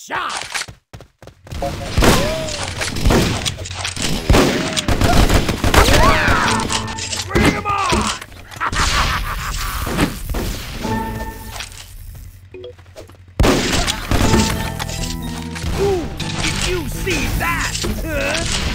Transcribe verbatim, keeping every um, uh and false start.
Shot! Bring him on! Ooh, did you see that? Huh?